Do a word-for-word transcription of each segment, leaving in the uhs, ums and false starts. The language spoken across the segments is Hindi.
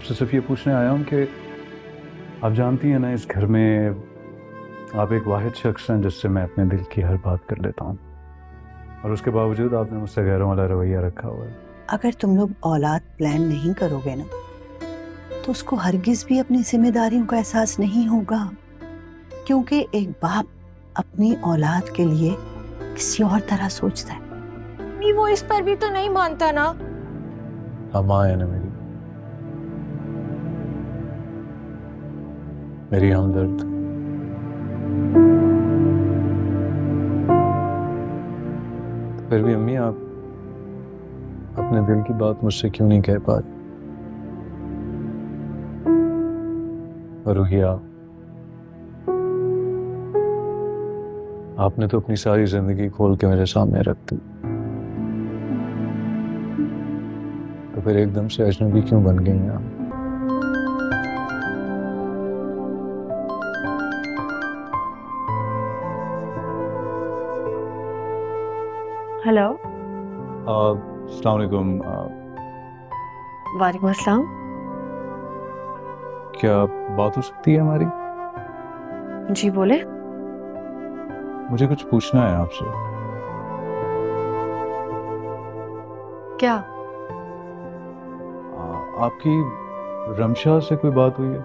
आपसे सिर्फ ये पूछने आया हूँ कि आप जानती हैं ना, इस घर में आप एक वाहिद शख्स हैं जिससे मैं अपने दिल की हर बात कर लेता हूँ, और उसके बावजूद आपने मुझसे गैरों वाला रवैया रखा हुआ है। अगर तुम लोग औलाद प्लान नहीं करोगे ना, तो उसको हरगिज भी अपनी जिम्मेदारियों का एहसास नहीं होगा, क्योंकि एक बाप अपनी औलाद के लिए किसी और तरह सोचता है। नहीं, वो इस पर भी तो नहीं मानता ना। हाँ, माँ है ना मेरी मेरी हमदर्द। फिर भी अम्मी, आप अपने दिल की बात मुझसे क्यों नहीं कह पाती? और रुहिया, आपने तो अपनी सारी जिंदगी खोल के मेरे सामने रख दी, तो फिर एकदम से अजनबी क्यों बन गई आप? हेलो। अस्सलाम वालेकुम। वालेकुम अस्सलाम। क्या बात हो सकती है हमारी? जी बोले। मुझे कुछ पूछना है आपसे। क्या? आ, आपकी रमशा से कोई बात हुई है?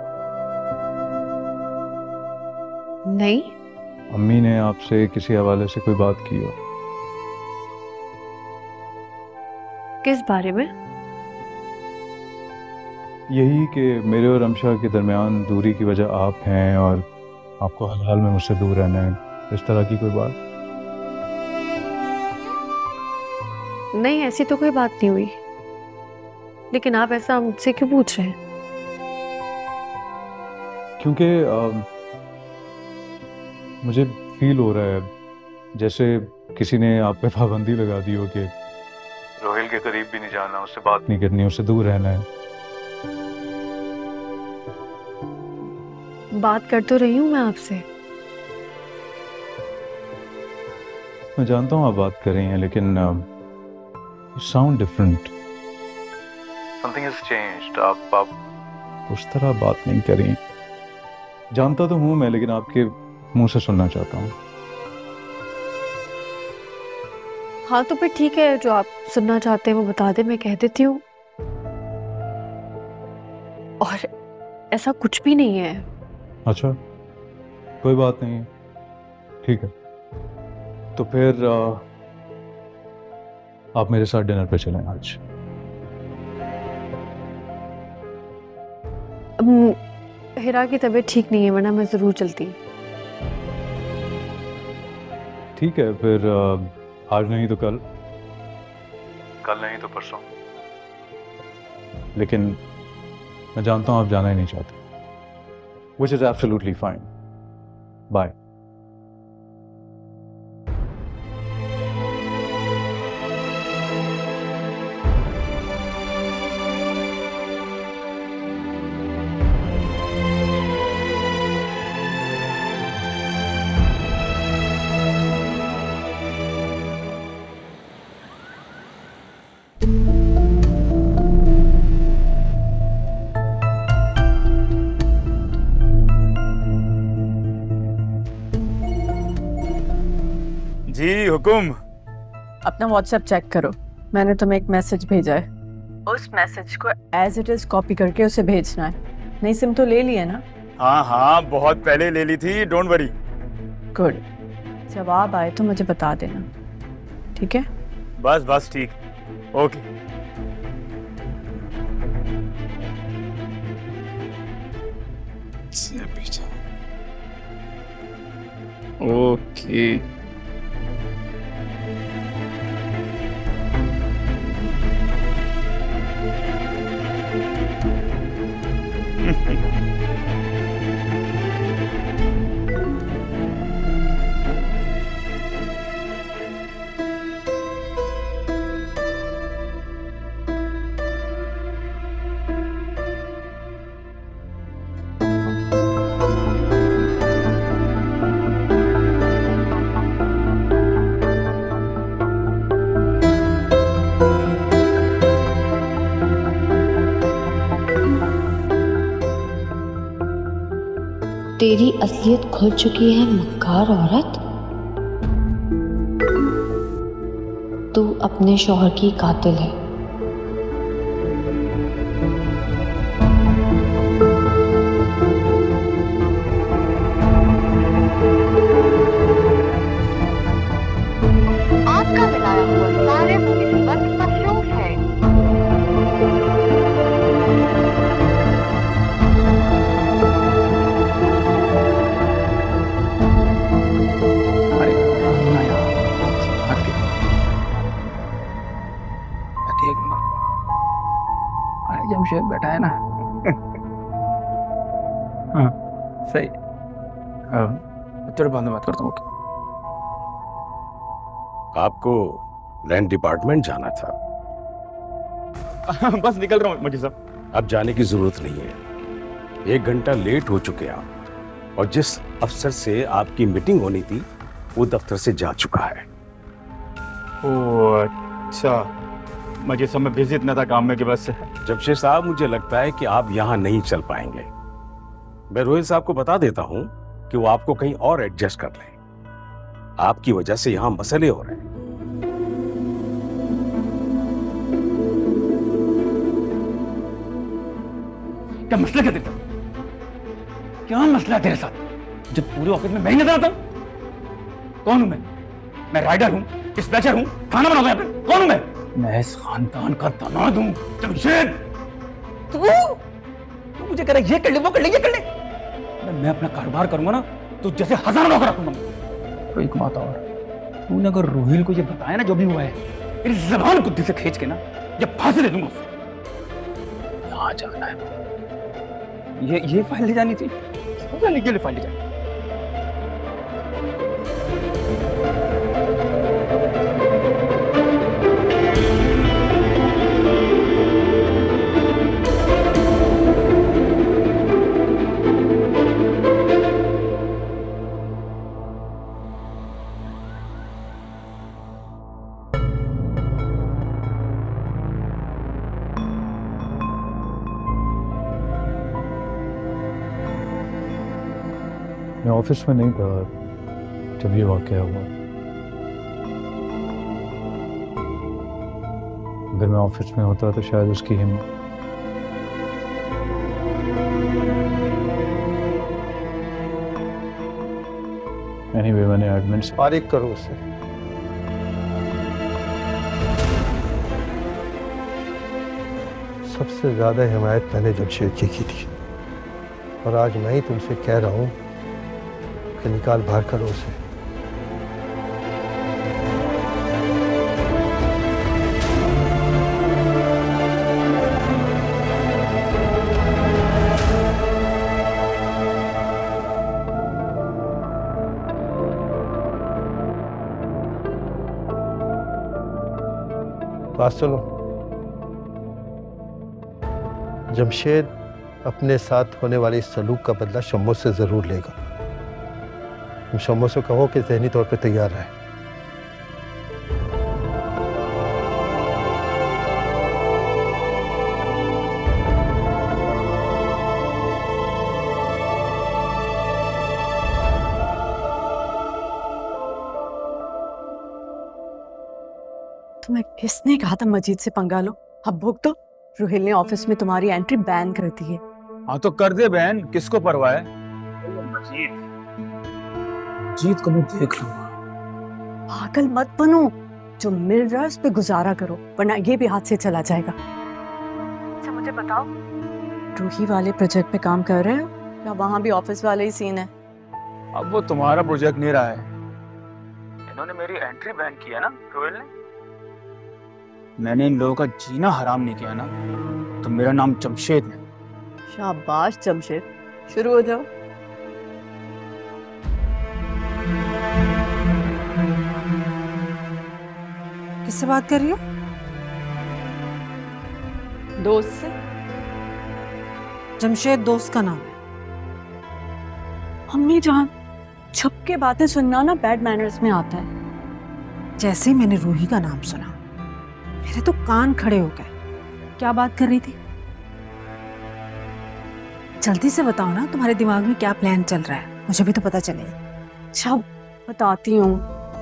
नहीं। अम्मी ने आपसे किसी हवाले से कोई बात की हो? किस बारे में? यही कि मेरे और रमशा के दरमियान दूरी की वजह आप हैं और आपको हर हाल में मुझसे दूर रहना है, इस तरह की कोई बात? नहीं, ऐसी तो कोई बात नहीं हुई, लेकिन आप ऐसा मुझसे क्यों पूछ रहे हैं? क्योंकि मुझे फील हो रहा है जैसे किसी ने आप पे पाबंदी लगा दी हो कि रोहिल के करीब भी नहीं जाना, उससे बात नहीं करनी, उससे दूर रहना है। बात कर तो रही हूँ मैं आपसे। मैं जानता हूँ आप बात कर रही हैं, लेकिन you sound different. Something has changed. आप आप उस तरह बात नहीं कर रही। जानता तो हूँ मैं, लेकिन आपके मुंह से सुनना चाहता हूँ। हाँ तो फिर ठीक है, जो आप सुनना चाहते हैं वो बता दे, मैं कह देती हूँ। और ऐसा कुछ भी नहीं है। अच्छा, कोई बात नहीं है, ठीक है। तो फिर आ, आप मेरे साथ डिनर पे चलें आज। हिरा की तबीयत ठीक नहीं है, वरना मैं जरूर चलती। ठीक है, फिर आ, आज नहीं तो कल, कल नहीं तो परसों। लेकिन मैं जानता हूं आप जाना ही नहीं चाहते, which is absolutely fine. Bye. जी हुकुम। अपना व्हाट्सएप चेक करो, मैंने तुम्हें एक मैसेज भेजा है। उस मैसेज को एज इट इज कॉपी करके उसे भेजना है। नई सिम तो ले ली है ना? हाँ हाँ, बहुत पहले ले ली थी, डोंट वरी। गुड। जवाब आए तो मुझे बता देना, ठीक है? बस बस ठीक, ओके। ओके। तेरी असलियत खुल चुकी है मक्कार औरत। तू अपने शौहर की कातिल है। आपका मिलाया हुआ सारिफ इस वक्त मसरूफ है। अरे ना यार, हट के एक मिनट। अरे जमशेद बैठा है ना। हाँ सही। चलो बाद में बात करता हूँ। आपको लैंड डिपार्टमेंट जाना था। बस निकल रहा हूँ मजीद साहब। अब जाने की जरूरत नहीं है, एक घंटा लेट हो चुके आप, और जिस अफसर से आपकी मीटिंग होनी थी वो दफ्तर से जा चुका है। ओह अच्छा, मजीद साहब मैं बिजी इतना था काम में कि बस। जमशेद साहब, मुझे लगता है कि आप यहाँ नहीं चल पाएंगे। मैं रोहिल साहब को बता देता हूँ कि वो आपको कहीं और एडजस्ट कर लें। आपकी वजह से यहाँ मसले हो रहे हैं। क्या मसला क्या तेरे साथ? क्या मसला है तेरे साथ? जब पूरे ऑफिस में मैं ही नजर आता हूं? कौन हूं मैं? मैं राइडर हूं, डिस्पैचर हूं, खाना बनाता हूं यहाँ पे। कौन हूं मैं? मैं इस खानदान का दामाद हूं। जमशेद, तू तू मुझे कह रहा है ये कर ले, वो कर ले, ये कर ले। मैं अपना कारोबार करूंगा ना तो जैसे हजारों नौकर रखूंगा। तो एक बात और, तूने अगर रोहिल को ये बताया ना जो भी हुआ है, मेरी जबान कुत्ती से खींच के ना ये फांसी दे दूंगा उसको। यहाँ जाना है, ये ये फाइल ले जानी थी, जाने के लिए फाइल ले जानी। मैं ऑफिस में नहीं था जब ये वाकया हुआ। अगर मैं ऑफिस में होता तो शायद उसकी हिम्मत। एनीवे, मैंने एडमिन से फारिग करो उसे। सबसे ज्यादा हिमायत मैंने जमशेद की की थी, और आज मैं ही तुमसे कह रहा हूं कि निकाल बाहर करो उसे। बात सुनो, जमशेद अपने साथ होने वाले इस सलूक का बदला शम्मो से जरूर लेगा। तुम शम्मो से कहो कि ज़हनी तौर पे तैयार रहे। तुम्हें किसने कहा था मजीद से पंगा लो? अब भुगतो। तो रोहिल ने ऑफिस में तुम्हारी एंट्री बैन कर दी है। हाँ तो कर दे बैन, किसको परवाह है? मजीद जीत को मैं देख लूंगा। पागल मत बनो, जो मिल रहा है उस पे गुजारा करो, वरना ये भी हाथ से चला जाएगा। अच्छा मुझे बताओ, रूही वाले प्रोजेक्ट पे काम कर रहे हो या वहां भी ऑफिस वाले ही सीन है? अब वो तुम्हारा प्रोजेक्ट नहीं रहा है। इन्होंने मेरी एंट्री बैन किया ना रोहिल ने। मैंने इन लोगों का जीना हराम नहीं किया ना, तो मेरा नाम जमशेद है। शाबाश जमशेद, शुरू हो जाओ। किससे बात कर रही हो? दोस्त से। जमशेद दोस्त का नाम? अम्मी जान, छुप के बातें सुनना ना बैड मैनर्स में आता है। जैसे ही मैंने रूही का नाम सुना, मेरे तो कान खड़े हो गए। क्या बात कर रही थी? जल्दी से बताओ ना, तुम्हारे दिमाग में क्या प्लान चल रहा है? मुझे भी तो पता चले। अच्छा बताती हूँ।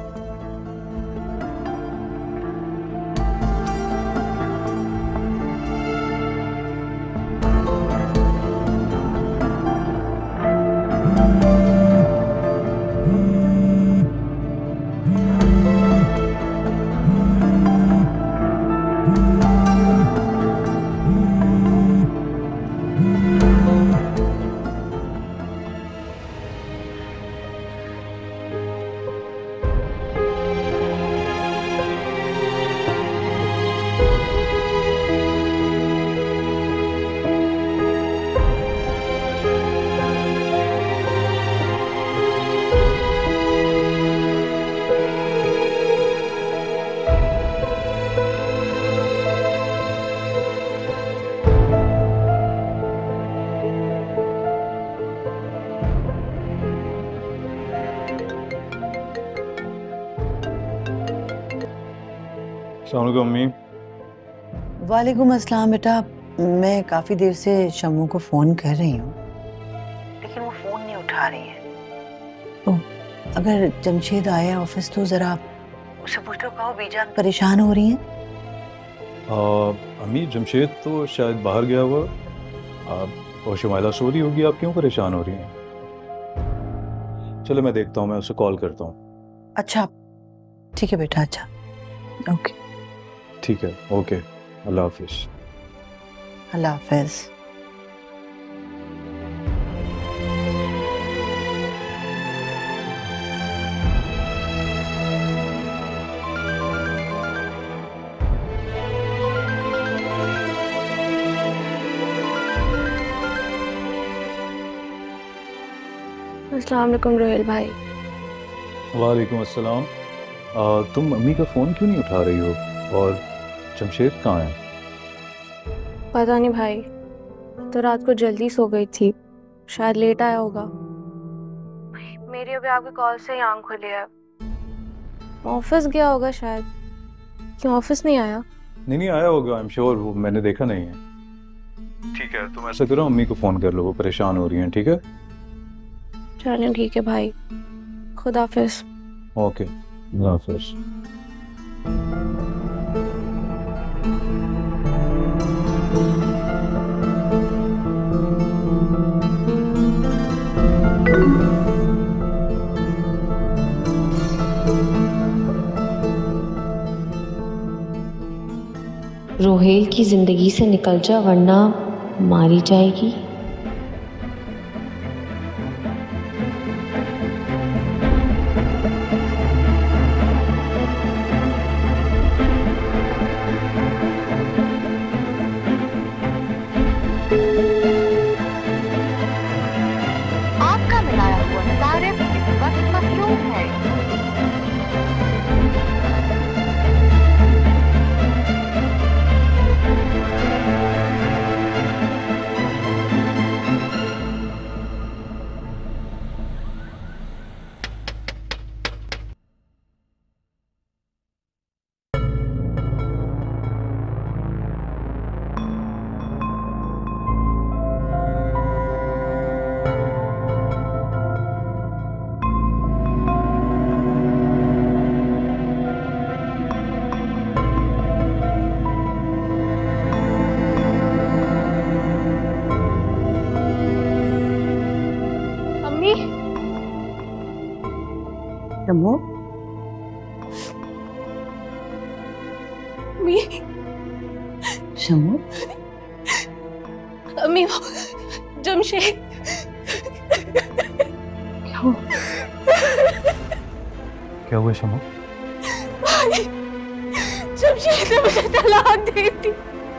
अस्सलामुअलैकुम अम्मी। वालेकुम अस्सलाम बेटा। मैं काफ़ी देर से शम्मू को फ़ोन कर रही हूँ लेकिन वो फ़ोन नहीं उठा रही है। तो अगर जमशेद आया ऑफिस तो ज़रा उसे पूछ लो, कहो बीजान परेशान हो रही हैं। अम्मी जमशेद तो शायद बाहर गया हुआ और शमाइला सो रही होगी, आप क्यों परेशान हो रही हैं? चलो मैं देखता हूँ, मैं उसे कॉल करता हूँ। अच्छा ठीक है बेटा। अच्छा ओके ठीक है, ओके, अल्लाह हाफिज। अल्लाह हाफिज। अस्सलाम वालेकुम रोहेल भाई। वालेकुम अस्सलाम। आ, तुम अम्मी का फ़ोन क्यों नहीं उठा रही हो? और जमशेद कहाँ है? पता नहीं भाई, तो रात को जल्दी सो गई थी, शायद लेट आया होगा। मेरी अभी आपके कॉल से ही आंख खुली है। ऑफिस गया होगा शायद। क्यों ऑफिस नहीं आया? नहीं नहीं आया होगा, आई एम श्योर, वो मैंने देखा नहीं है। ठीक है तुम ऐसा करो, अम्मी को फ़ोन कर लो, वो परेशान हो रही हैं। ठीक है चलो ठीक है भाई, खुदा हाफिज। ओके अल्लाह हाफिज। रोहेल की जिंदगी से निकल जा वरना मारी जाएगी। आपका मिलाया हुआ तारिफ इस वक्त मसरूफ है। शम्मू अम्मी, शम्मू अम्मी वो जमशेद। क्या हुआ? क्या हुआ शम्मू? जमशेद ने मुझे तलाक दे दी।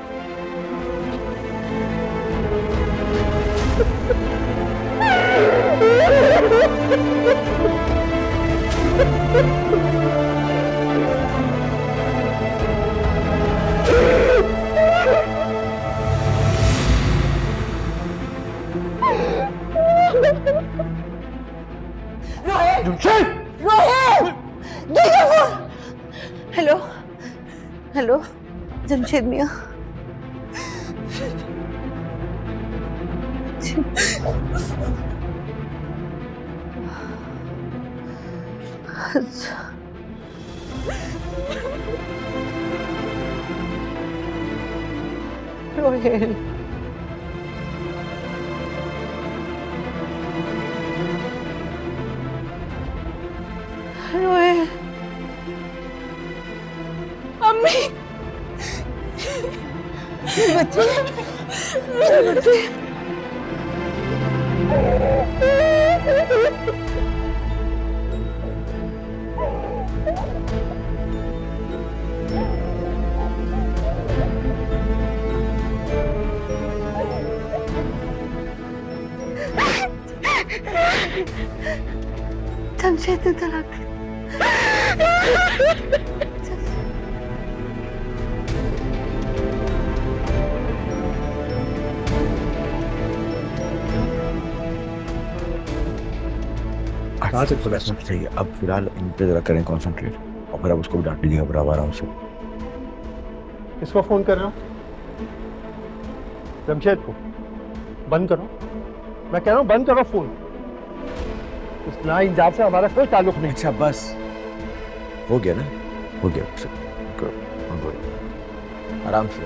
हेलो हेलो जमशेद मियाँ। रोहिल, रोहिल, अम्मी, बच्चे, बच्चे। जमशेद ने तलाक दी। आज तो वैसे चाहिए। अब फिलहाल इन पे जरा करें कॉन्सेंट्रेट, और फिर अब उसको भी डांट लीजिएगा बराबर आराम से। किसको फोन कर रहे हो? जमशेद को बंद करो। मैं कह रहा हूँ बंद करो फोन। इस नाइंसाफ से हमारा कोई ताल्लुक नहीं। अच्छा बस हो गया ना, हो गया। आराम से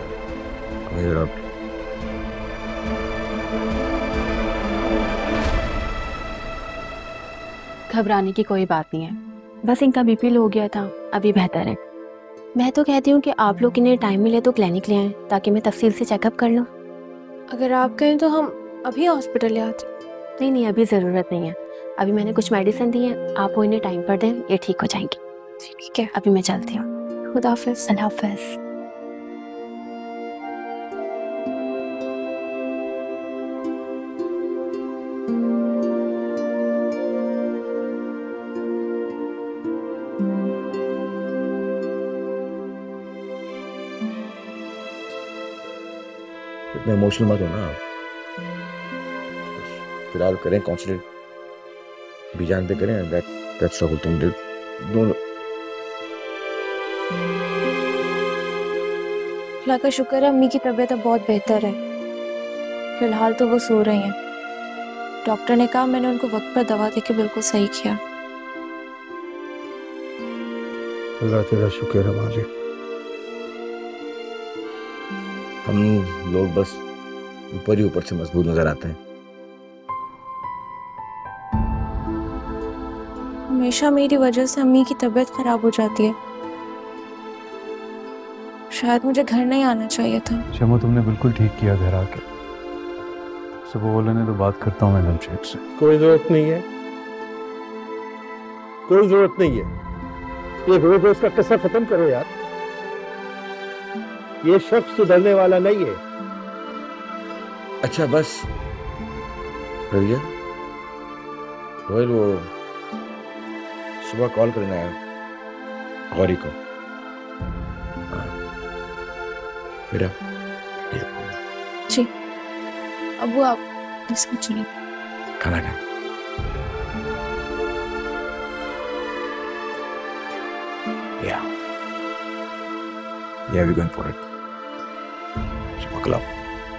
घबराने की कोई बात नहीं है, बस इनका बीपी लो हो गया था, अभी बेहतर है। मैं तो कहती हूँ कि आप लोग इन्हें टाइम मिले तो क्लिनिक ले आएं ताकि मैं तफसील से चेकअप कर लूँ। अगर आप कहें तो हम अभी हॉस्पिटल ले आते। नहीं नहीं, अभी ज़रूरत नहीं है। अभी मैंने कुछ मेडिसिन दी है, आप वो इन्हें टाइम पर दें, ये ठीक हो जाएंगी। ठीक है, अभी मैं चलती हूँ। खुदा हाफिज़। अल्लाह हाफिज़। इतना इमोशनल मत हो ना। फिलहाल करें काउंसलिंग, बीजान पे करें। That that's the whole thing. दोनों अल्लाह का शुक्र है, अम्मी की तबीयत अब बहुत बेहतर है। फिलहाल तो वो सो रही हैं। डॉक्टर ने कहा, मैंने उनको वक्त पर दवा देके बिल्कुल सही किया। अल्लाह तेरा शुक्र है मालिक। हम लोग बस ऊपर ही ऊपर से मजबूत नजर आते हैं। हमेशा मेरी वजह से अम्मी की तबीयत खराब हो जाती है। शायद मुझे घर नहीं आना चाहिए था। शमो, तुमने बिल्कुल ठीक किया घर आके। सुबह बोलने तो बात करता हूँ मैं जमशेद से। कोई जरूरत नहीं है, कोई जरूरत नहीं है। ये रोज रोज का किस्सा खत्म करो यार। ये शख्स सुधरने वाला नहीं है। अच्छा बस भैया, रोहिल वो सुबह कॉल करना है गौरी को। मेरा जी अबू, आप कुछ नहीं खाना खाए। Yeah. Yeah, we're going for it. Buckle up.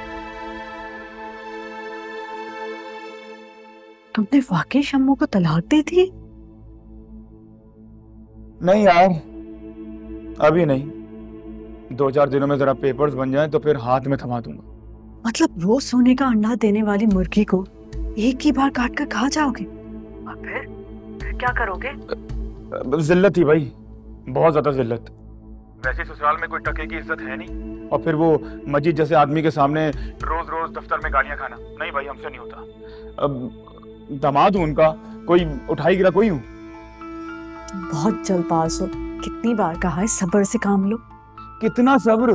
तुमने वाकई शम्मू को तलाक दे दी? नहीं यार, अभी नहीं। दो चार दिनों में जरा पेपर्स बन जाएं तो फिर हाथ में थमा दूंगा। मतलब रोज सोने का अंडा देने वाली मुर्गी को एक ही बार काट कर खा जाओगे? और फिर फिर क्या करोगे? जिल्लत ही भाई, बहुत ज्यादा जिल्लत। वैसे ससुराल में कोई टके की इज्जत है नहीं, और फिर वो मजीद जैसे आदमी के सामने रोज रोज दफ्तर में गालियां खाना, नहीं भाई हमसे नहीं होता। अब दामाद हूं उनका, कोई उठाई गिरा कोई हूं। बहुत जल्दबाज हो। कितनी बार कहा है सब्र से काम लो। कितना सब्र?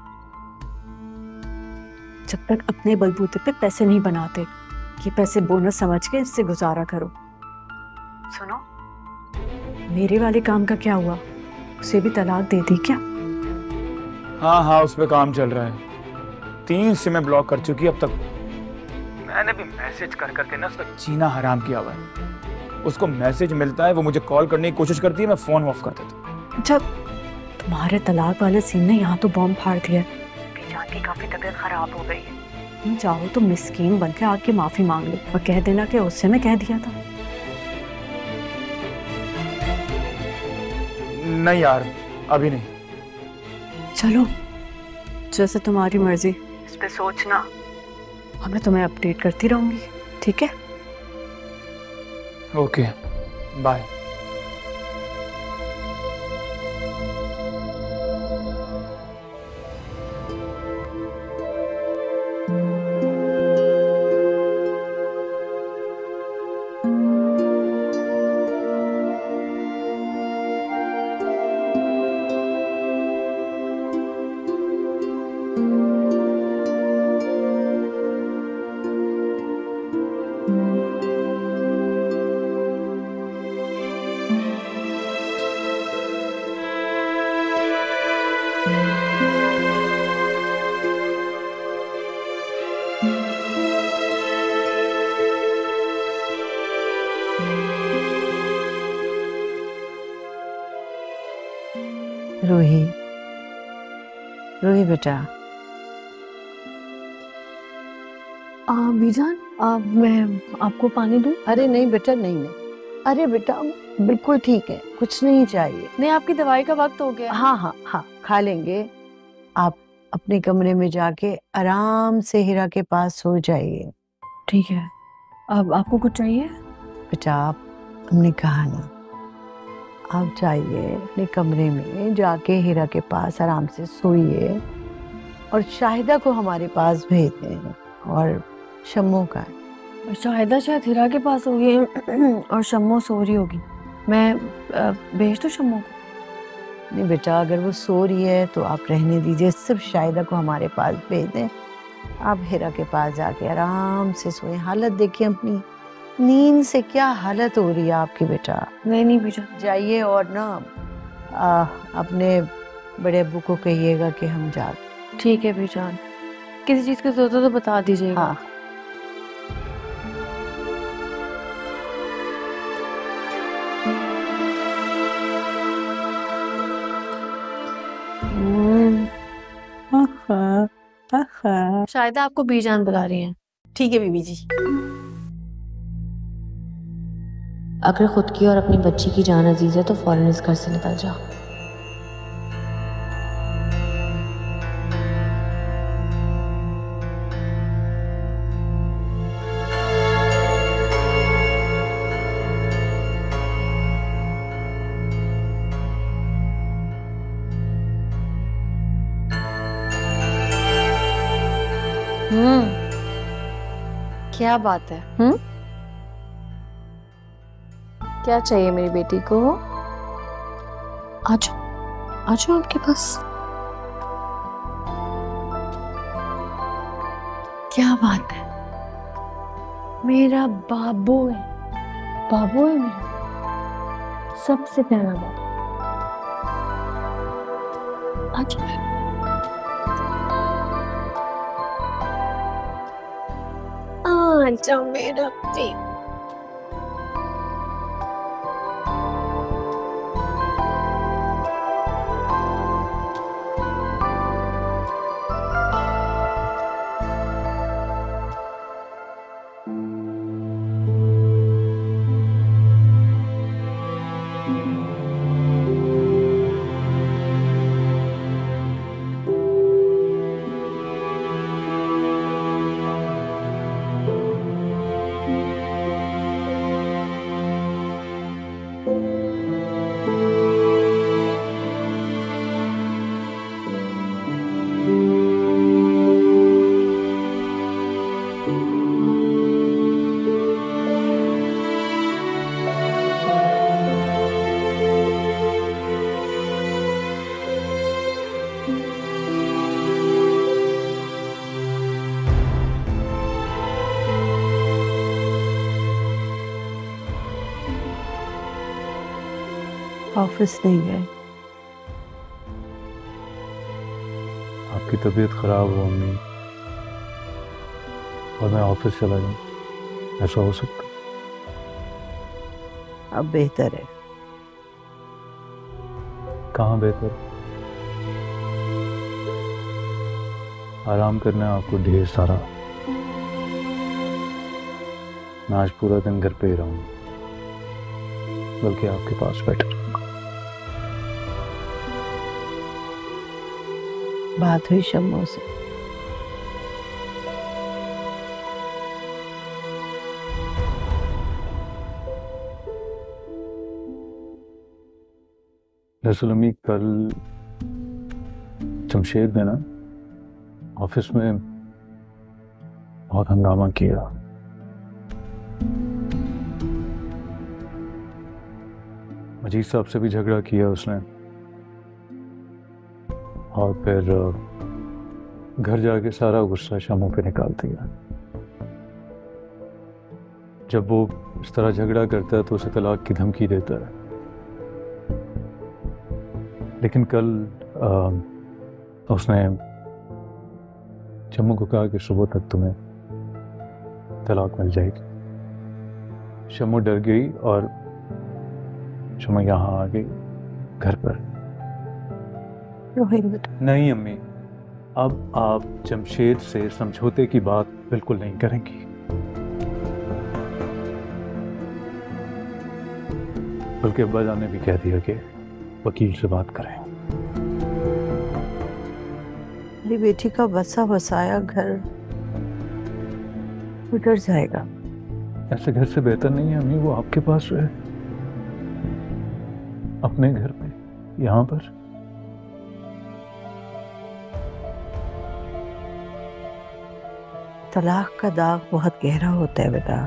जब तक अपने बलबूते पे पैसे नहीं बनाते, ये पैसे बोनस समझ के इससे गुजारा करो। सुनो, मेरे वाले काम का क्या हुआ? उसे भी तलाक दे दी क्या? हाँ हाँ, उस पे काम चल रहा है। तीन सिमें ब्लॉक कर चुकी अब तक। मैंने भी मैसेज कर करके ना उसका जीना हराम किया हुआ है। उसको मैसेज मिलता है, वो मुझे कॉल करने की कोशिश करती है, मैं फोन ऑफ कर देता। जब तुम्हारे तलाक वाले सीन ने यहाँ तो बॉम्ब फाड़ दिया। बीजान की काफी तबीयत खराब हो गई है। तुम चाहो तो मिस्कीन बनके आके माफी मांग लो और कह देना कि उससे मैं कह दिया था। नहीं यार, अभी नहीं। चलो जैसे तुम्हारी मर्जी, इस पे सोचना, और मैं तुम्हें अपडेट करती रहूंगी, ठीक है? Okay, bye. रूही, रूही बेटा। बीजान, आ, मैं आपको पानी दूं? अरे नहीं बेटा, नहीं नहीं, अरे बेटा बिल्कुल ठीक है, कुछ नहीं चाहिए। नहीं, आपकी दवाई का वक्त हो गया। हाँ हाँ हाँ, खा लेंगे। आप अपने कमरे में जाके आराम से हीरा के पास सो जाइए। ठीक है। अब आपको कुछ चाहिए? बेटा आप, हमने कहा ना, आप जाइए अपने कमरे में, जाके हीरा के पास आराम से सोइए, और शाहिदा को हमारे पास भेज दें, और शम्मो का। शाहिदा शायद हीरा के पास होगी और शम्मो सो रही होगी। मैं भेज दूं शम्मो को? नहीं बेटा, अगर वो सो रही है तो आप रहने दीजिए, सिर्फ शाहिदा को हमारे पास भेज दें। आप हीरा के पास जाके आराम से सोएं। हालत देखिए अपनी, नींद से क्या हालत हो रही है आपकी बेटा। नहीं नहीं बेटा, जाइए, और ना आ, अपने बड़े अब्बू को कहिएगा कि हम जा। ठीक है बेजान, किसी चीज की जरूरत हो तो बता दीजिएगा। हाँ। शायद आपको बीजान बुला रही हैं। ठीक है बीबी जी। अगर खुद की और अपनी बच्ची की जान अजीज है तो फौरन इस घर से निकल जाओ। हम्म, क्या बात है? हम्म, क्या चाहिए मेरी बेटी को? आजो, आजो आपके पास। क्या बात है? मेरा बाबू है, बाबू है मेरा, सबसे प्यारा बाबू। आजो। आजा मेरा बेटा। ऑफिस नहीं गए? आपकी तबीयत खराब हो अम्मी, और मैं ऑफिस चला जाऊं, ऐसा हो सकता? अब बेहतर है। कहाँ बेहतर? आराम करना है आपको ढेर सारा। मैं आज पूरा दिन घर पे ही रहूंगा, बल्कि आपके पास बैठा रहूंगा। बात हुई शम्मू से? दरअसल अम्मी कल जमशेद ने ना ऑफिस में बहुत हंगामा किया। मजीद साहब से भी झगड़ा किया उसने और फिर घर जाके सारा गुस्सा शम्मू पे निकाल दिया। जब वो इस तरह झगड़ा करता है तो उसे तलाक की धमकी देता है, लेकिन कल आ, उसने शम्मू को कहा कि सुबह तक तुम्हें तलाक मिल जाएगी। शम्मू डर गई और शम्मू यहाँ आ गई घर पर। नहीं अम्मी, अब आप जमशेद से समझौते की बात बिल्कुल नहीं करेंगी। बल्कि अब्बा जान ने भी कह दिया कि वकील से बात करें। मेरी बेटी का बसा बसाया घर उधर जाएगा। ऐसे घर से बेहतर नहीं है अम्मी वो आपके पास रहे, अपने घर में, यहाँ पर। तलाक का दाग बहुत गहरा होता है बेटा,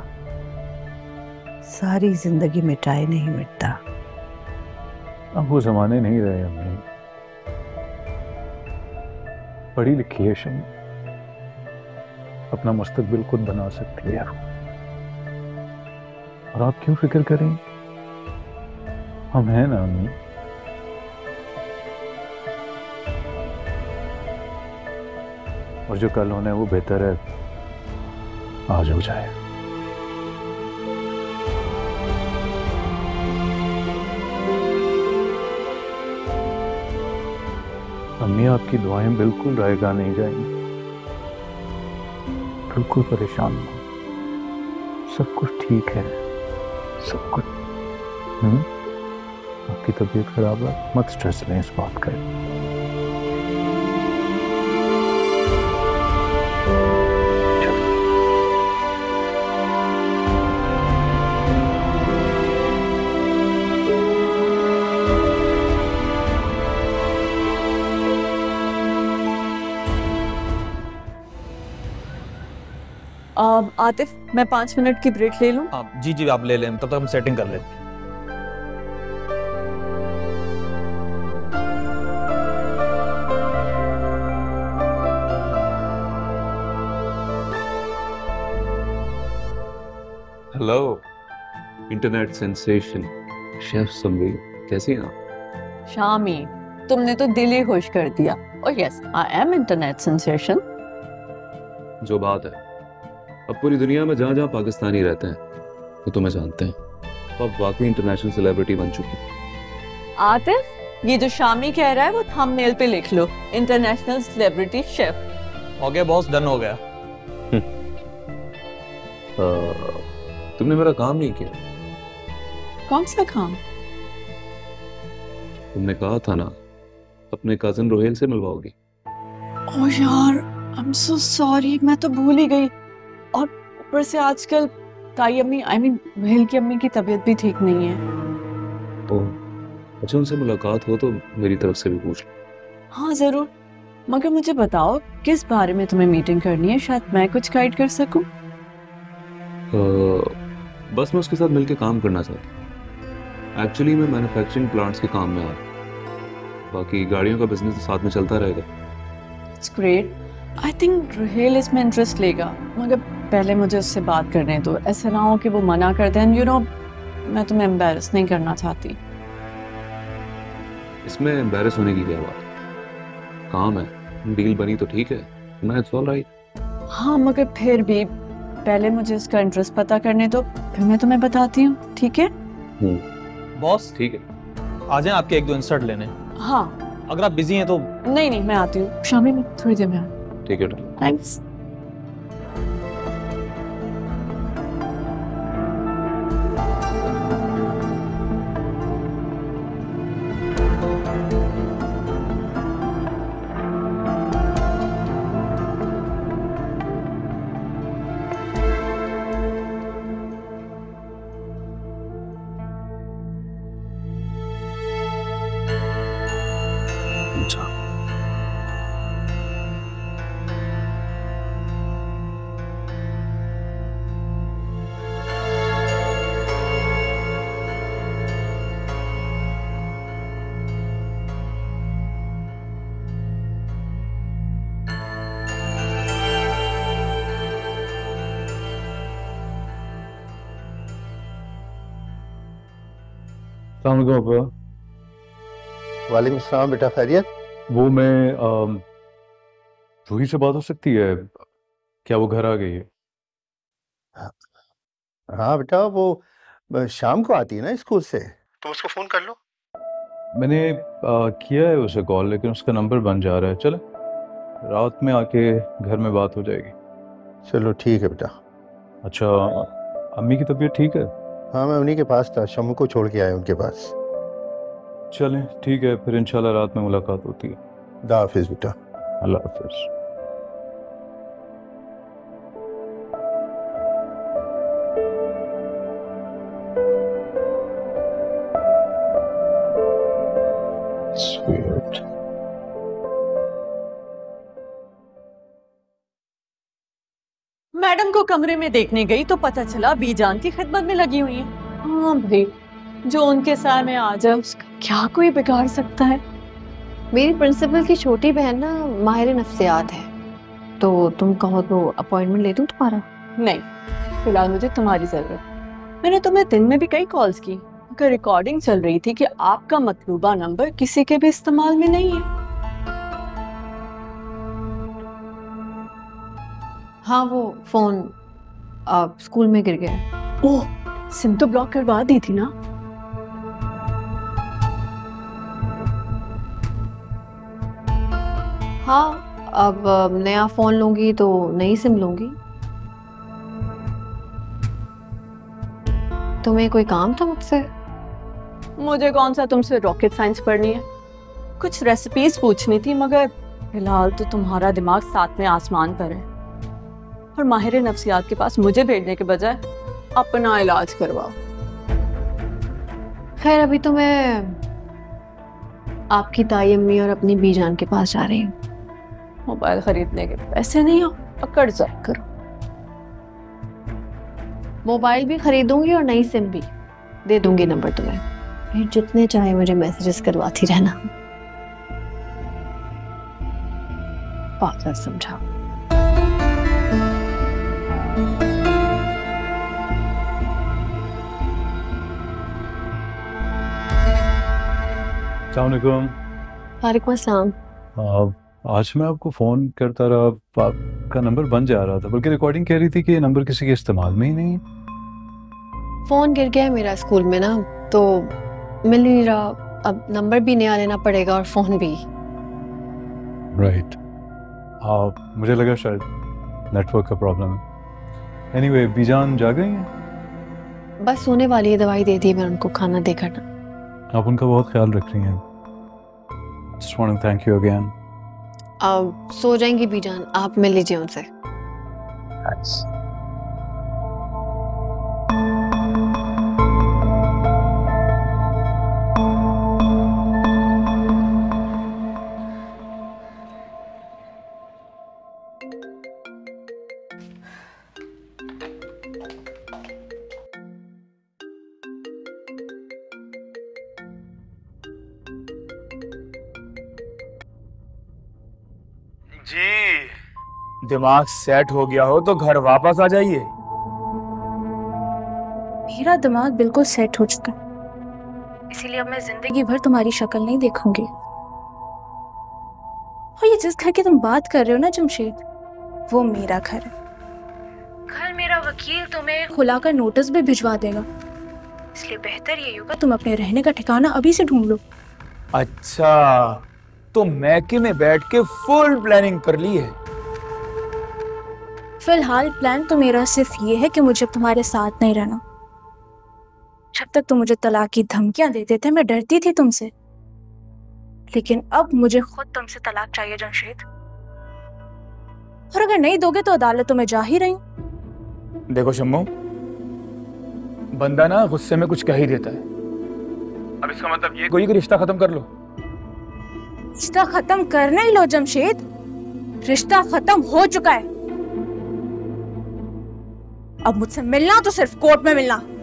सारी जिंदगी मिटाए नहीं मिटता। अब वो जमाने नहीं रहे अम्मी। पढ़ी लिखी है शम्मू, अपना मुस्तकबिल खुद बना सकती है। और आप क्यों फिक्र करें, हम हैं ना अम्मी। और जो कल होना है वो बेहतर है आज हो जाए। अम्मी आपकी दुआएं बिल्कुल रायगा नहीं जाएंगी, बिल्कुल परेशान ना हो, सब कुछ ठीक है, सब कुछ। हम्म आपकी तबीयत खराब है, मत स्ट्रेस लें इस बात का। आतिफ, मैं पाँच मिनट की ब्रेक ले लूं? हाँ जी जी आप ले लें, तब तक हम सेटिंग कर लेते हैं। Hello internet sensation chef Samri, कैसी हैं आप? शामी, तुमने तो दिल ही खुश कर दिया। और yes, I am internet sensation. जो बात है, अब पूरी दुनिया में जहाँ जहाँ पाकिस्तानी रहते हैं वो तुम्हें जानते हैं, तो अब वाकई इंटरनेशनल सेलिब्रिटी बन चुकी है। आतिफ, ये जो शामी कह रहा है वो थंबनेल पे लिख लो, इंटरनेशनल सेलिब्रिटी शेफ। हो गया बॉस, डन हो गया। आ, तुमने मेरा काम नहीं किया। कौन सा काम? तुमने कहा था ना अपने कजिन रोहेल से मिलवाओगी। ओह यार, आई एम सो सॉरी, मैं तो भूल ही गई। और ऊपर से आजकल ताई अम्मी, आई मीन रोहेल की अम्मी की तबीयत भी ठीक नहीं है। ओह, अच्छा उनसे मुलाकात हो तो मेरी तरफ से भी पूछ लो। हाँ जरूर, मगर मुझे बताओ किस बारे में तुम्हें मीटिंग करनी है, शायद मैं कुछ गाइड कर सकूं। uh, बस मैं उसके साथ मिलकर काम करना चाहता हूँ। एक्चुअली मैं मैन्युफैक्चरिंग प्लांट्स के काम में आ रहा हूँ, बाकी गाड़ियों का बिजनेस तो साथ में चलता रहेगा। It's great. I think Rohel इसमें इंटरेस्ट लेगा, मगर पहले मुझे उससे बात करने दो। ऐसा ना हो कि वो मना कर दें। यू नो, मैं तुम्हें एम्बैरस नहीं करना चाहती। इसमें एम्बैरस होने की क्या बात, काम है, डील बनी तो ठीक है ना, इट्स ऑल राइट। हाँ मगर फिर भी पहले मुझे इसका इंटरेस्ट पता करने दो, फिर मैं तुम्हें बताती हूँ, ठीक है? बॉस ठीक है, आ जाएं आपके एक दो इंसर्ट लेने। हाँ अगर आप बिजी हैं तो। नहीं नहीं, मैं आती हूँ शामी में, थोड़ी देर में आ। ठीक है, थैंक्स। अस्सलाम वालेकुम। वालेकुम सलाम बेटा, खैरियत? वो मैं रूही से बात हो सकती है क्या? वो घर आ गई है? हाँ बेटा, वो शाम को आती है ना स्कूल से, तो उसको फोन कर लो। मैंने आ, किया है उसे कॉल, लेकिन उसका नंबर बन जा रहा है। चले रात में आके घर में बात हो जाएगी। चलो ठीक है बेटा। अच्छा, अम्मी की तबीयत ठीक है? हाँ, मैं उन्हीं के पास था, शम्मू को छोड़ के आया उनके पास। चलें ठीक है, फिर इंशाल्लाह रात में मुलाकात होती है। खुदा हाफिज बेटा। अल्लाह हाफिज। Sweet. मैडम को कमरे में देखने गई तो पता चला बीजान की खिदमत में लगी हुई है। हाँ भाई, जो उनके साय में आ जाए उसका क्या कोई बिगाड़ सकता है। मेरी प्रिंसिपल की छोटी बहन ना माहिर नफ्सियात है, तो तुम कहो तो अपॉइंटमेंट ले दूं तुम्हारा? नहीं, फिलहाल मुझे तुम्हारी जरूरत। मैंने तुम्हें दिन में भी कई कॉल्स की, मगर रिकॉर्डिंग चल रही थी कि आपका मतलूबा नंबर किसी के भी इस्तेमाल में नहीं है। हाँ, वो फोन आ, स्कूल में गिर गया। ओह, सिम तो ब्लॉक करवा दी थी ना? हाँ, अब नया फोन लूंगी तो नई सिम लूंगी। तुम्हें कोई काम था मुझसे? मुझे कौन सा तुमसे रॉकेट साइंस पढ़नी है, कुछ रेसिपीज पूछनी थी, मगर फिलहाल तो तुम्हारा दिमाग सातवें आसमान पर है और माहिर नफ्सियात के पास मुझे भेजने के बजाय अपना इलाज करवाओ। खैर, अभी तो मैं आपकी ताई अम्मी और अपनी बीजान के पास जा रही हूँ। मोबाइल खरीदने के पैसे नहीं हो, अकड़ जाया करो। मोबाइल भी खरीदूंगी और नई सिम भी दे दूंगी नंबर तुम्हें, फिर जितने चाहे मुझे मैसेजेस करवाती रहना। पागल समझा। अस्सलामुअलैकुम। वालेकुम अस्सलाम। आज मैं आपको फ़ोन करता रहा, आपका नंबर बन जा रहा था, बल्कि रिकॉर्डिंग कह रही थी कि ये नंबर किसी के इस्तेमाल में ही नहीं है। फ़ोन गिर गया है मेरा स्कूल में ना, तो मिल नहीं रहा। अब नंबर भी नया लेना पड़ेगा और फ़ोन भी। राइट। हाँ, मुझे लगा शायद नेटवर्क का प्रॉब्लम है। एनीवे, बीजान जा गई हैं? बस सोने वाली है, दवाई दे दी मैं उनको, खाना देकर ना। आप उनका बहुत ख्याल रख रही हैं। Just want to thank you again. अब सो जाएंगी बीजान, आप मिल लीजिए उनसे। Thanks. जी, दिमाग सेट हो गया हो तो घर वापस आ जाइए। मेरा दिमाग बिल्कुल सेट हो चुका है, इसीलिए अब मैं जिंदगी भर तुम्हारी शक्ल नहीं देखूंगी। और ये जिस घर की तुम बात कर रहे हो ना जमशेद, वो मेरा घर है। कल मेरा वकील तुम्हें खुलाकर नोटिस भी भिजवा देगा, इसलिए बेहतर यही होगा तुम अपने रहने का ठिकाना अभी से ढूंढ लो। अच्छा, तो मैके में बैठ के फुल प्लानिंग कर ली है। फिलहाल प्लान तो मेरा सिर्फ ये है कि मुझे अब तुम्हारे साथ नहीं रहना। जब तक तुम मुझे तलाक की धमकियां देते थे मैं डरती थी तुमसे, लेकिन अब मुझे खुद तुमसे तलाक चाहिए जमशेद। और अगर नहीं दोगे तो अदालतों में जा ही रही हूं। देखो शम्मू, बंदा ना गुस्से में कुछ कह ही देता है। अब इसका मतलब ये कोई कि रिश्ता खत्म कर लो। रिश्ता खत्म करना ही लो जमशेद, रिश्ता खत्म हो चुका है। अब मुझसे मिलना तो सिर्फ कोर्ट में मिलना।